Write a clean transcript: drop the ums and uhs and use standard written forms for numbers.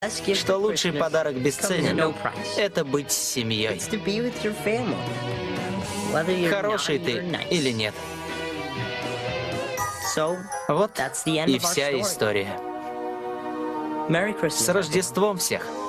что лучший подарок бесценен — это быть с семьей. Хороший ты или нет. Вот и вся история. С Рождеством всех!